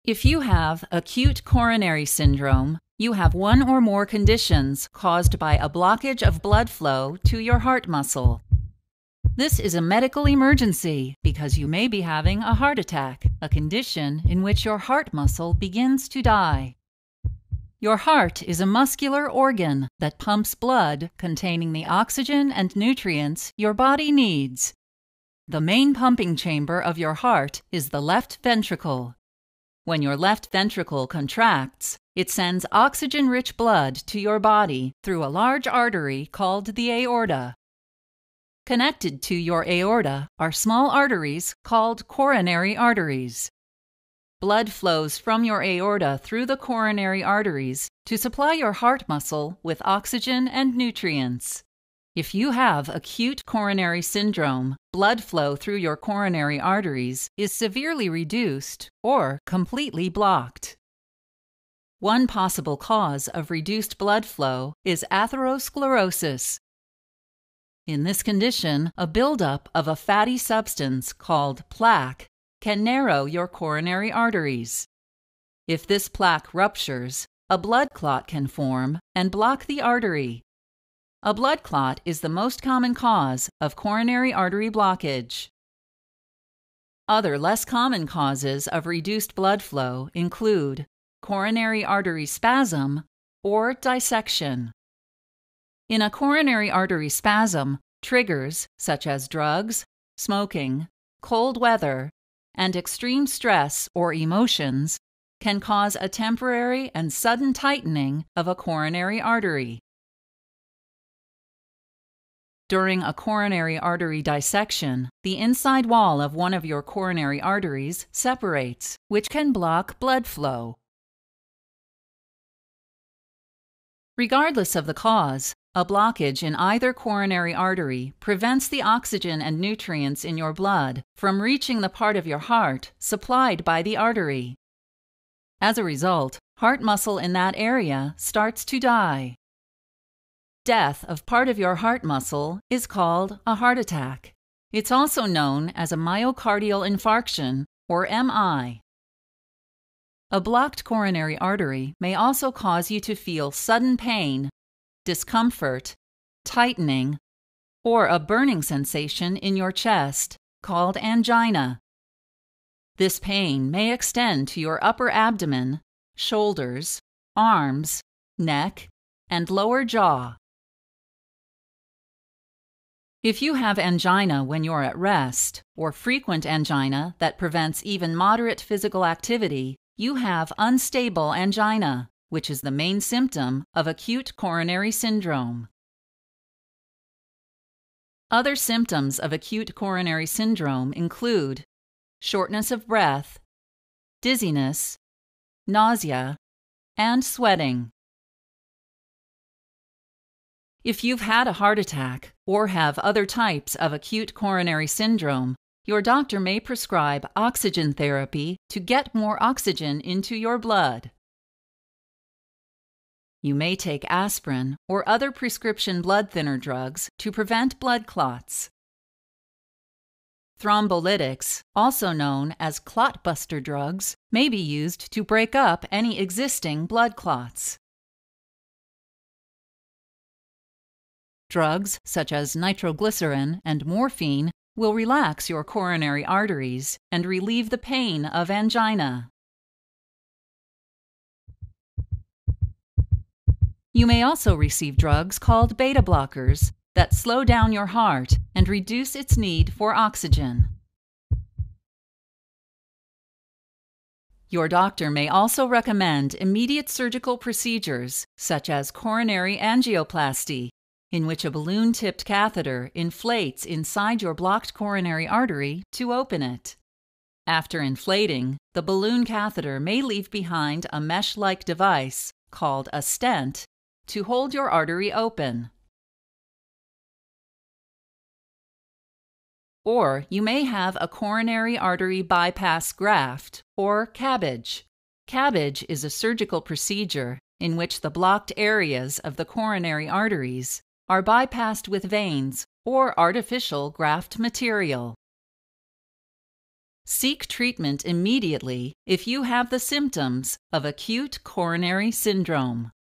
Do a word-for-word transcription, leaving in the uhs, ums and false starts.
If you have acute coronary syndrome, you have one or more conditions caused by a blockage of blood flow to your heart muscle. This is a medical emergency because you may be having a heart attack, a condition in which your heart muscle begins to die. Your heart is a muscular organ that pumps blood containing the oxygen and nutrients your body needs. The main pumping chamber of your heart is the left ventricle. When your left ventricle contracts, it sends oxygen-rich blood to your body through a large artery called the aorta. Connected to your aorta are small arteries called coronary arteries. Blood flows from your aorta through the coronary arteries to supply your heart muscle with oxygen and nutrients. If you have acute coronary syndrome, blood flow through your coronary arteries is severely reduced or completely blocked. One possible cause of reduced blood flow is atherosclerosis. In this condition, a buildup of a fatty substance called plaque can narrow your coronary arteries. If this plaque ruptures, a blood clot can form and block the artery. A blood clot is the most common cause of coronary artery blockage. Other less common causes of reduced blood flow include coronary artery spasm or dissection. In a coronary artery spasm, triggers such as drugs, smoking, cold weather, and extreme stress or emotions can cause a temporary and sudden tightening of a coronary artery. During a coronary artery dissection, the inside wall of one of your coronary arteries separates, which can block blood flow. Regardless of the cause, a blockage in either coronary artery prevents the oxygen and nutrients in your blood from reaching the part of your heart supplied by the artery. As a result, heart muscle in that area starts to die. Death of part of your heart muscle is called a heart attack. It's also known as a myocardial infarction, or M I. A blocked coronary artery may also cause you to feel sudden pain, discomfort, tightening, or a burning sensation in your chest called angina. This pain may extend to your upper abdomen, shoulders, arms, neck, and lower jaw. If you have angina when you're at rest, or frequent angina that prevents even moderate physical activity, you have unstable angina, which is the main symptom of acute coronary syndrome. Other symptoms of acute coronary syndrome include shortness of breath, dizziness, nausea, and sweating. If you've had a heart attack or have other types of acute coronary syndrome, your doctor may prescribe oxygen therapy to get more oxygen into your blood. You may take aspirin or other prescription blood thinner drugs to prevent blood clots. Thrombolytics, also known as clot-buster drugs, may be used to break up any existing blood clots. Drugs such as nitroglycerin and morphine will relax your coronary arteries and relieve the pain of angina. You may also receive drugs called beta blockers that slow down your heart and reduce its need for oxygen. Your doctor may also recommend immediate surgical procedures such as coronary angioplasty, in which a balloon-tipped catheter inflates inside your blocked coronary artery to open it. After inflating, the balloon catheter may leave behind a mesh-like device, called a stent, to hold your artery open. Or you may have a coronary artery bypass graft, or C A B G. C A B G is a surgical procedure in which the blocked areas of the coronary arteries are bypassed with veins or artificial graft material. Seek treatment immediately if you have the symptoms of acute coronary syndrome.